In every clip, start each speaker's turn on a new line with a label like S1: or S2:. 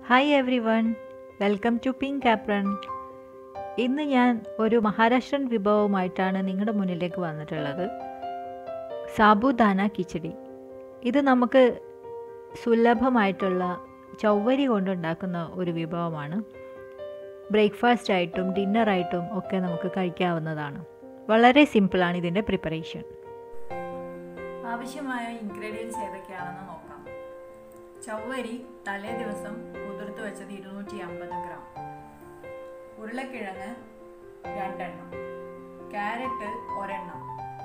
S1: Hi everyone, welcome to pink apron. ഇന്ന് ഞാൻ ഒരു മഹാരാഷ്ട്രൻ വിഭവമായിട്ടാണ് നിങ്ങളുടെ മുന്നിലേക്ക് വന്നിട്ടുള്ളത്. സാബുദാന കിച്ചടി. ഇത് നമുക്ക് സുലഭമായിട്ടുള്ള ചവ്വരി കൊണ്ടുണ്ടാക്കുന്ന ഒരു വിഭവമാണ്. ബ്രേക്ക്ഫാസ്റ്റ് ആയിട്ടും ഡിന്നറായിട്ടും ഒക്കെ നമുക്ക് കഴിക്കാവുന്നതാണ്. വളരെ സിമ്പിളാണ് ഇതിൻ്റെ പ്രിപ്പറേഷൻ.
S2: ആവശ്യമായ ഇൻഗ്രീഡിയൻസ് ഏതൊക്കെയാണെന്ന് നോക്കാം. ചവ്വരി തലേ ദിവസം കുതിർത്ത് വെച്ചത് 250 ഗ്രാം, ഉരുളക്കിഴങ്ങ് 2 എണ്ണം, ക്യാരറ്റ് 1 എണ്ണം,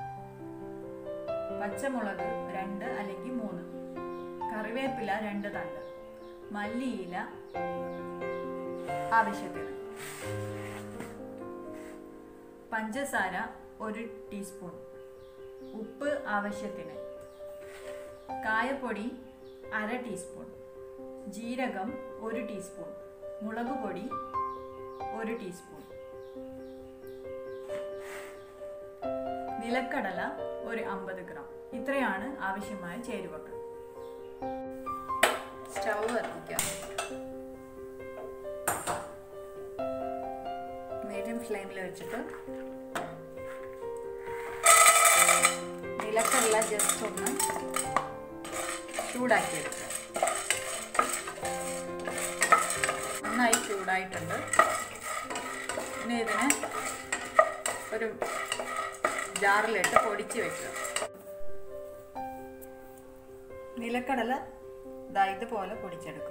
S2: പച്ചമുളക് 2 അല്ലെങ്കിൽ 3, കറിവേപ്പില 2 തണ്ട്, മല്ലിയില ആവശ്യത്തിന്, പഞ്ചസാര 1 ടീസ്പൂൺ, ഉപ്പ് ആവശ്യത്തിന്, കായപ്പൊടി 1/2 ടീസ്പൂൺ, ജീരകം 1 ടീസ്പൂൺ, മുളക് പൊടി 1 ടീസ്പൂൺ, നിലക്കടല 50 ഗ്രാം. ഇത്രയാണ് ആവശ്യമായ ചേരുവകൾ. സ്റ്റൗ കത്തിക്കാം. മീഡിയം ഫ്ലെയിമിൽ വെച്ചിട്ട് നിലക്കടല ജസ്റ്റ് ഒന്ന് ചൂടാക്കിയെടുക്കുക. നന്നായി ചൂടായിട്ടുണ്ട്. ഇനി ഇതിനെ ഒരു ജാറിലിട്ട് പൊടിച്ച് വെക്കുക. നിലക്കടല ഇതുപോലെ പൊടിച്ചെടുക്കുക.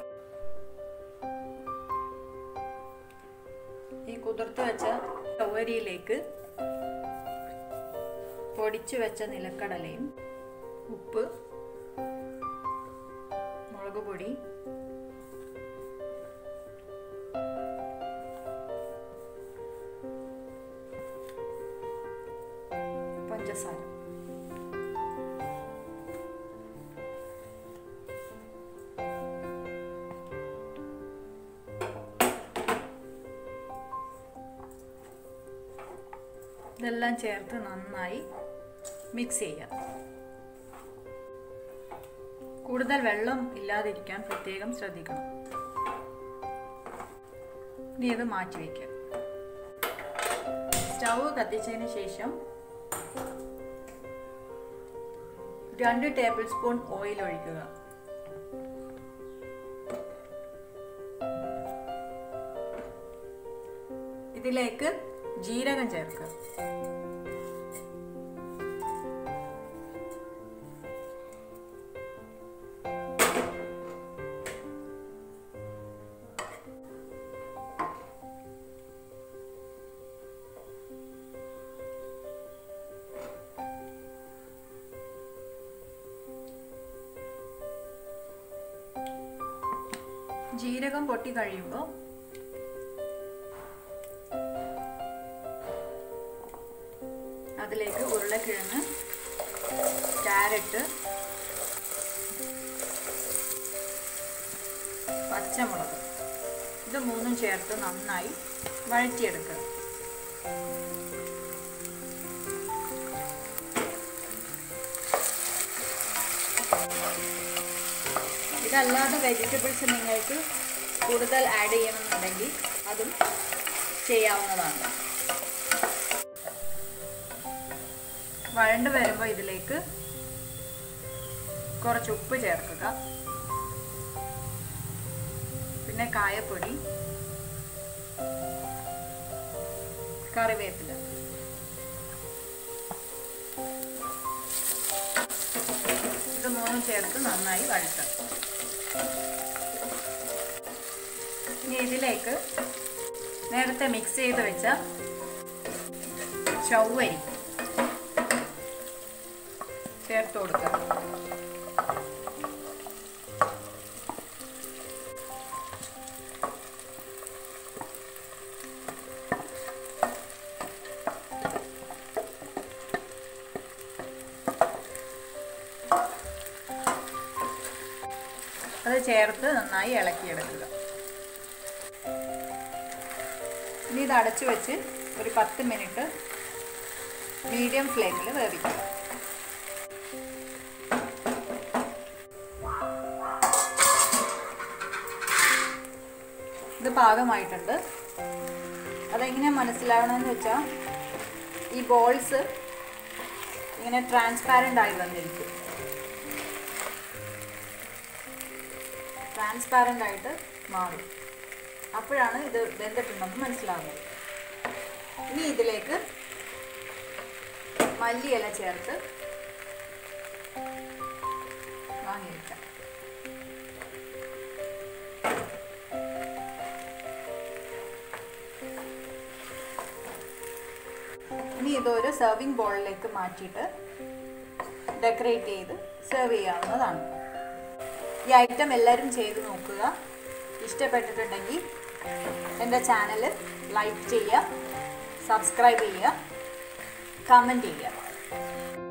S2: ഈ കുതിർത്ത് വെച്ച ചവ്വരിയിലേക്ക് പൊടിച്ചു വെച്ച നിലക്കടലയും ഉപ്പ്, മുളക് പൊടി, പഞ്ചസാര, ഇതെല്ലാം ചേർത്ത് നന്നായി മിക്സ് ചെയ്യാം. കൂടുതൽ വെള്ളം ഇല്ലാതിരിക്കാൻ പ്രത്യേകം ശ്രദ്ധിക്കണം. ഇനി ഇത് മാറ്റി വയ്ക്കുക. സ്റ്റൗ കത്തിച്ചതിന് ശേഷം 2 ടേബിൾ സ്പൂൺ ഓയിൽ ഒഴിക്കുക. ഇതിലേക്ക് ജീരകം ചേർക്കുക. ജീരകം പൊട്ടി കഴിയുമ്പോൾ അതിലേക്ക് ഉരുളക്കിഴങ്ങ്, ക്യാരറ്റ്, പച്ചമുളക് ഇത് 3 ചേർത്ത് നന്നായി വഴറ്റിയെടുക്കുക. ഇതല്ലാതെ വെജിറ്റബിൾസ് നിങ്ങൾക്ക് കൂടുതൽ ആഡ് ചെയ്യണമെന്നുണ്ടെങ്കിൽ അതും ചെയ്യാവുന്നതാണ്. വഴണ്ട് വരുമ്പോൾ ഇതിലേക്ക് കുറച്ച് ഉപ്പ് ചേർക്കുക. പിന്നെ കായപ്പൊടി, കറിവേപ്പില, ഇത് 3 ചേർത്ത് നന്നായി വഴറ്റുക. ഇനി ഇതിലേക്ക് നേരത്തെ മിക്സ് ചെയ്ത് വെച്ച ചവ്വരി ചേർത്ത് കൊടുക്കുക. അത് ചേർത്ത് നന്നായി ഇളക്കിയെടുക്കുക. ഇനി ഇത് അടച്ചു വെച്ച് ഒരു 10 മിനിറ്റ് മീഡിയം ഫ്ലെയിമിൽ വേവിക്കുക. ഇത് പാകമായിട്ടുണ്ട്. അതെങ്ങനെ മനസ്സിലാവണമെന്ന് വെച്ചാൽ ഈ ബോൾസ് ഇങ്ങനെ ട്രാൻസ്പാരൻ്റ് ആയി വന്നിരിക്കും. ട്രാൻസ്പാരൻ്റ് ആയിട്ട് മാറും. അപ്പോഴാണ് ഇത് വെന്തിട്ടുണ്ടെന്ന് മനസ്സിലാവുന്നത്. ഇനി ഇതിലേക്ക് മല്ലിയില ചേർത്ത് വാങ്ങി വയ്ക്കാം. ഇനി ഇതൊരു സെർവിങ് ബോളിലേക്ക് മാറ്റിയിട്ട് ഡെക്കറേറ്റ് ചെയ്ത് സെർവ് ചെയ്യാവുന്നതാണ്. ഈ ഐറ്റം എല്ലാവരും ചെയ്ത് നോക്കുക. ഇഷ്ടപ്പെട്ടിട്ടുണ്ടെങ്കിൽ എൻ്റെ ചാനൽ ലൈക്ക് ചെയ്യുക, സബ്സ്ക്രൈബ് ചെയ്യുക, കമൻറ്റ് ചെയ്യുക.